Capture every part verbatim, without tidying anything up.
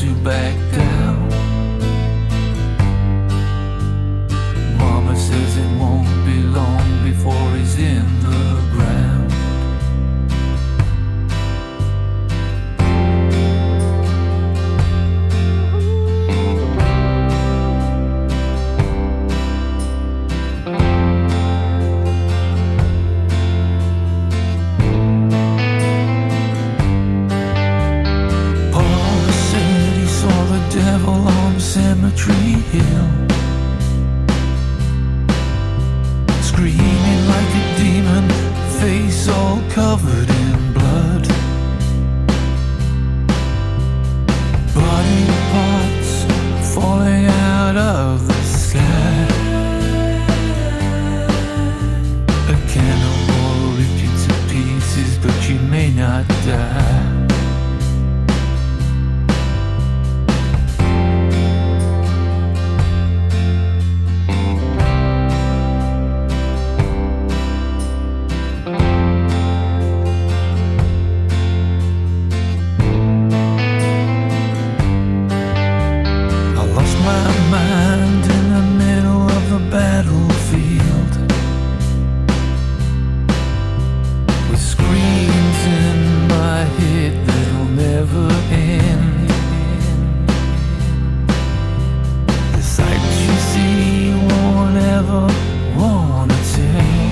to back down. Mama says it won't be long before he's in the ground. Devil on Cemetery Hill, screaming like a demon, face all covered in blood. Body parts falling out of the sky. A cannibal will rip you to pieces, but you may not die. My mind in the middle of the battlefield, with screams in my head that'll never end. The sights you see you won't ever wanna tell.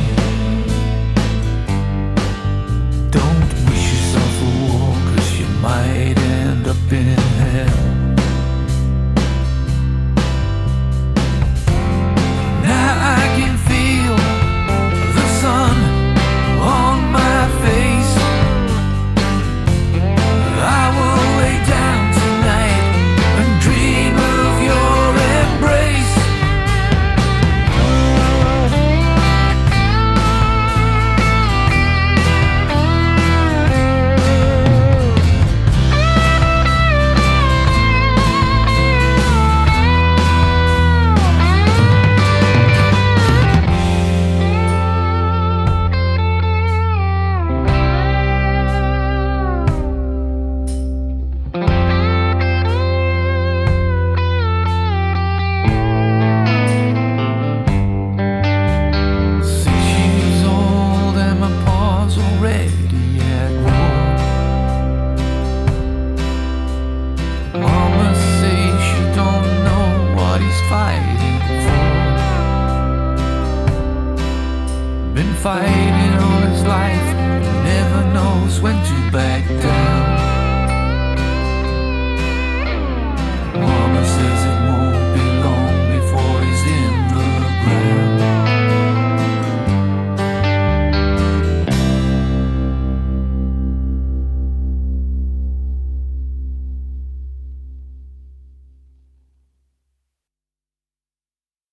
Don't wish yourself a war, 'cause you might end up in hell. Been fighting all his life, never knows when to back down.